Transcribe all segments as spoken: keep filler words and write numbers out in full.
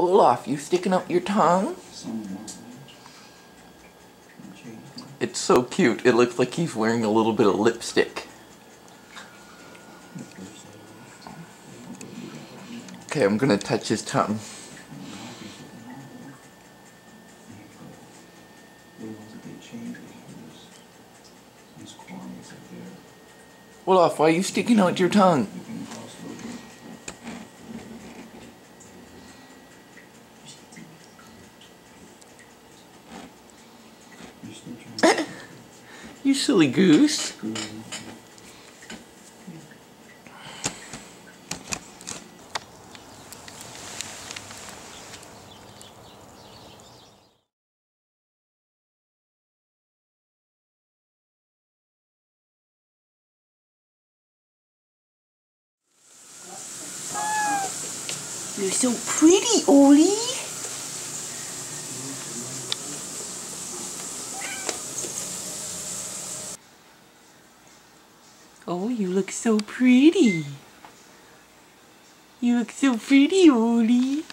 Olaf, you sticking up your tongue? It's so cute. It looks like he's wearing a little bit of lipstick. Okay, I'm gonna touch his tongue. Olaf, why are you sticking out your tongue? You silly goose. You're so pretty, Ollie. Oh, you look so pretty. You look so pretty, Ollie.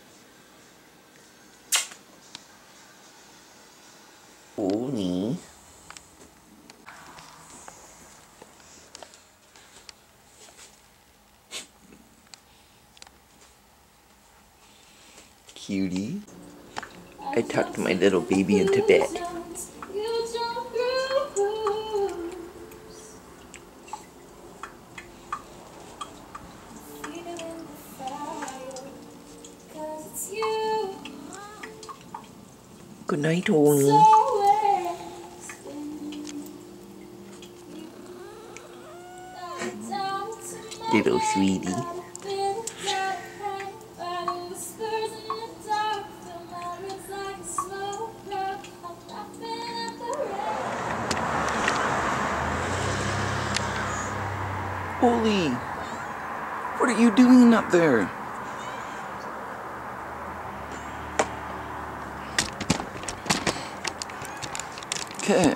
Ollie. Cutie. I tucked my little baby into bed. Good night, Ollie. Little sweetie. Ollie, what are you doing up there? Okay.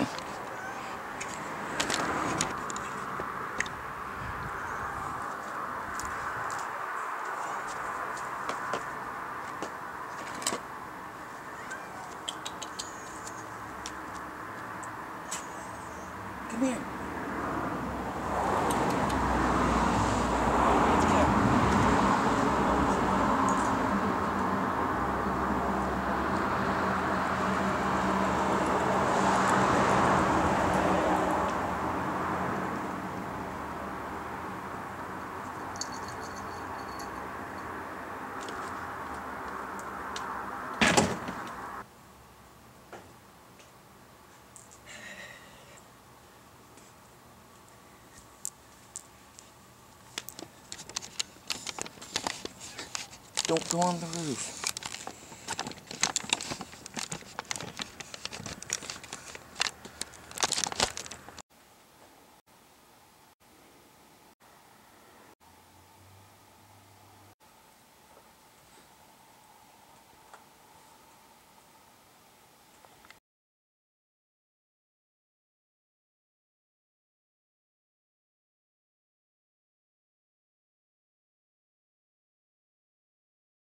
Come here. Don't go on the roof.